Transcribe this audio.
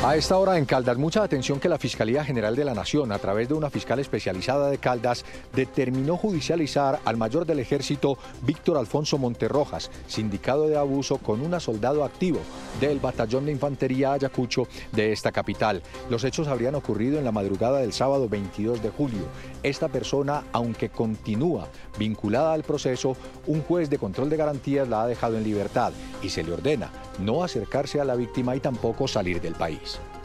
A esta hora en Caldas, mucha atención que la Fiscalía General de la Nación, a través de una fiscal especializada de Caldas, determinó judicializar al mayor del Ejército, Víctor Alfonso Monterrojas, sindicado de abuso con un soldado activo del Batallón de Infantería Ayacucho de esta capital. Los hechos habrían ocurrido en la madrugada del sábado 22 de julio. Esta persona, aunque continúa vinculada al proceso, un juez de control de garantías la ha dejado en libertad y se le ordena no acercarse a la víctima y tampoco salir del país.